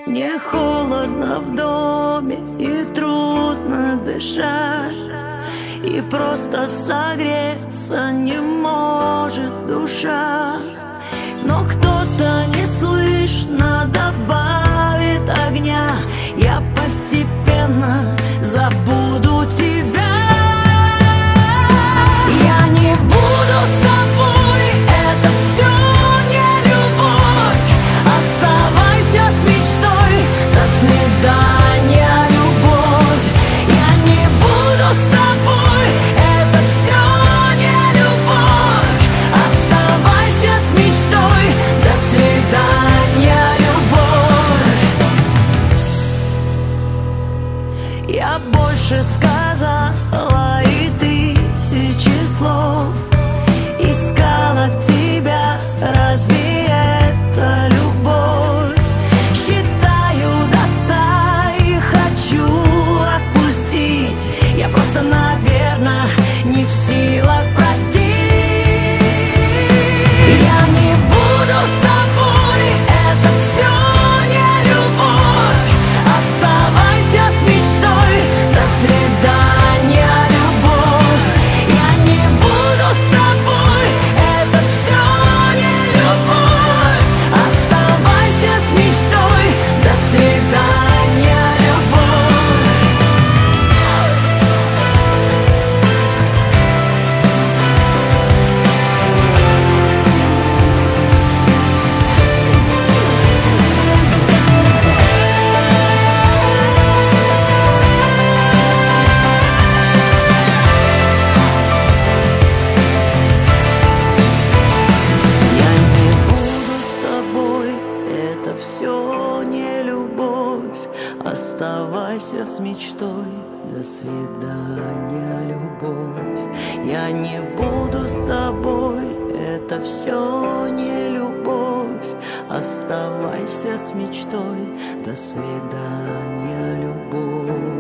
Мне холодно в доме и трудно дышать, и просто согреться не может душа. Но кто-то неслышно добавит огня, я постепенно забуду тебя. Я не буду с тобой, это все не любовь. Оставайся с мечтой, до свидания, любовь. Я не буду с тобой, это все не любовь. Оставайся с мечтой, до свидания, любовь. Я больше сказала и тысячи слов, искала тебя, разве это любовь? Считаю до 100 и хочу отпустить, я просто, наверное, не в силах простить. Я не буду с тобой, это все не любовь. Оставайся с мечтой, до свидания, любовь. Я не буду с тобой, это все не любовь. Оставайся с мечтой, до свидания, любовь. Я не буду с тобой, это все не любовь. Оставайся с мечтой, до свидания, любовь. Я не буду с тобой, это все не любовь. Оставайся с мечтой, до свидания, любовь.